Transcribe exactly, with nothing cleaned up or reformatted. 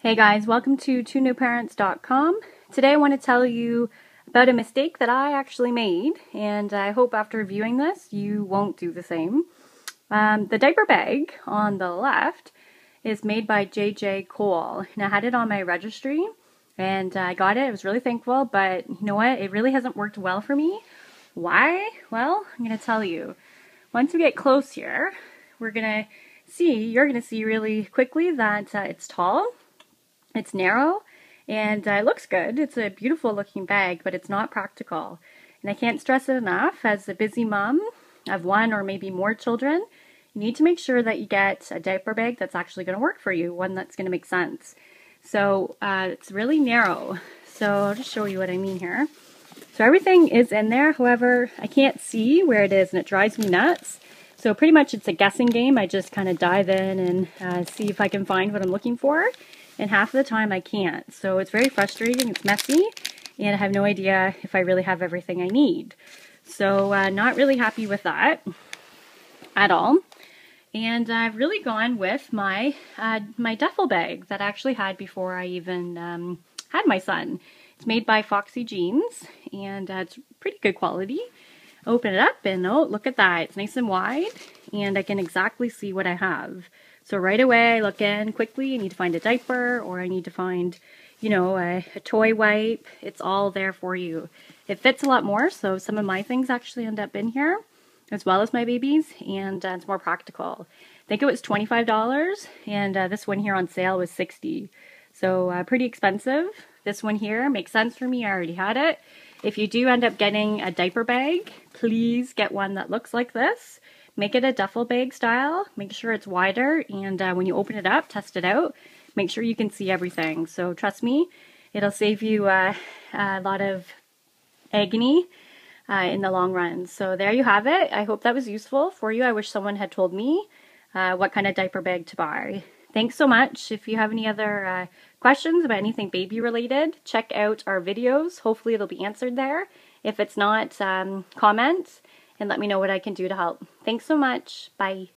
Hey guys, welcome to two new parents dot com. Today I want to tell you about a mistake that I actually made, and I hope after viewing this you won't do the same. Um, the diaper bag on the left is made by J J Cole, and I had it on my registry and I got it. I was really thankful, but you know what? It really hasn't worked well for me. Why? Well, I'm going to tell you. Once we get close here, we're going to see, you're going to see really quickly that uh, it's tall. It's narrow, and uh, it looks good. It's a beautiful looking bag, but it's not practical. And I can't stress it enough, as a busy mom of one or maybe more children, you need to make sure that you get a diaper bag that's actually going to work for you, one that's going to make sense. So uh, it's really narrow. So I'll just show you what I mean here. So everything is in there, however, I can't see where it is, and it drives me nuts. So pretty much it's a guessing game. I just kind of dive in and uh, see if I can find what I'm looking for. And half of the time I can't. So it's very frustrating, it's messy, and I have no idea if I really have everything I need. So uh, not really happy with that at all. And I've really gone with my uh, my duffel bag that I actually had before I even um, had my son. It's made by Foxy Jeans, and uh, it's pretty good quality. Open it up and oh, look at that. It's nice and wide, and I can exactly see what I have. So right away I look in quickly, I need to find a diaper, or I need to find, you know, a, a toy wipe. It's all there for you. It fits a lot more, so some of my things actually end up in here, as well as my babies, and uh, it's more practical. I think it was twenty-five dollars, and uh, this one here on sale was sixty dollars. So uh, pretty expensive. This one here makes sense for me, I already had it. If you do end up getting a diaper bag, please get one that looks like this. Make it a duffel bag style, make sure it's wider, and uh, when you open it up, test it out, make sure you can see everything. So trust me, it'll save you uh, a lot of agony uh, in the long run. So there you have it. I hope that was useful for you. I wish someone had told me uh, what kind of diaper bag to buy. Thanks so much. If you have any other uh, questions about anything baby related, check out our videos. Hopefully it'll be answered there. If it's not, um, comment and let me know what I can do to help. Thanks so much. Bye.